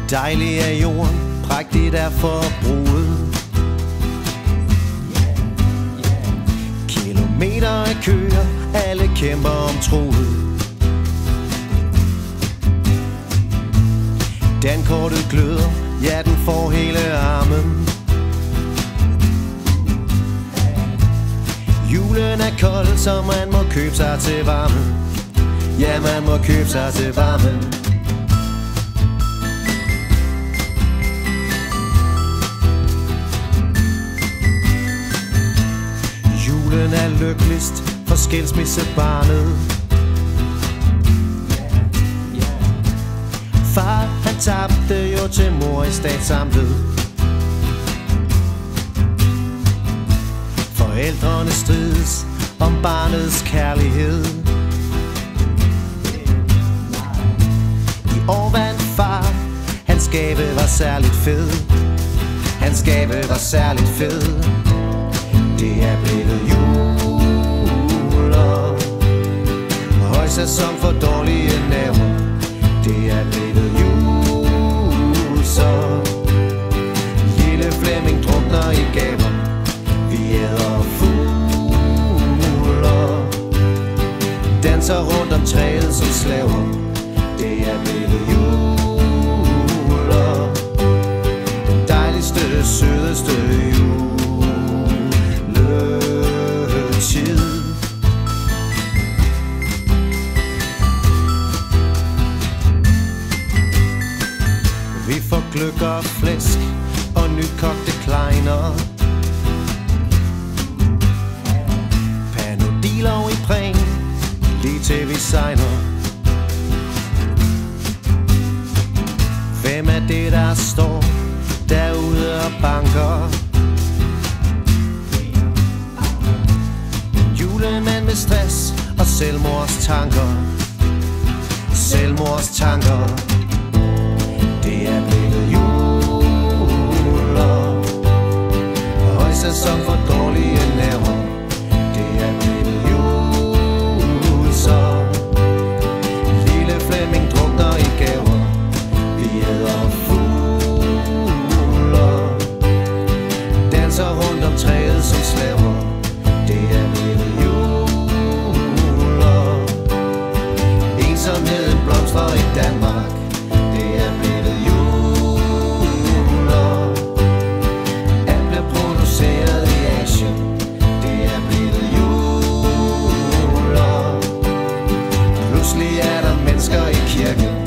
Dejlig er jorden, prægtigt er forbruget. Kilometer af køer, alle kæmper om troet. Dankortet gløder, ja den får hele armen. Julen er kold, så man må købe sig til varmen. Ja, man må købe sig til varmen. Julen er lykkeligst for skilsmissebarnet. Far, han tabte jo til mor i statsamtet. Forældrene strides om barnets kærlighed. I år vandt far, hans gave var særligt fed. Hans gave var særligt fed. Det er blevet jul og højsæson for dårlige nerver. Det er blevet jul, så lille Flemming drukner i gaver. Vi æder fugle og danser rundt om træet som slaver. Det er blevet jul og den dejligste, sødeste juletid. Vi får gløgg og flæsk og nykogte kleiner. Panodiler i præng, lige til vi sejner. Hvem er det, der står derude og banker? En julemand med stress og selvmordstanker. Selvmordstanker. Det er blevet jul og højsæson for dårlige nerver. Det er blevet jul, så lille Flemming drukner i gaver. Vi æder fugle og danser rundt om træet som slaver. Det er blevet jul og ensomheden blomstrer i Danmark. Det er blevet jul og alt bliver produceret i Asien. Det er blevet jul og pludselig er der mennesker i kirken.